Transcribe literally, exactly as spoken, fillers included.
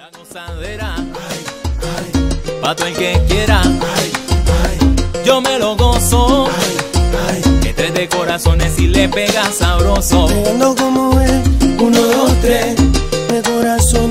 La gozadera, pa' todo el que quiera, yo me lo gozo. Que tres de corazones y le pega sabroso. Pegando como es, uno, dos, tres, de corazón.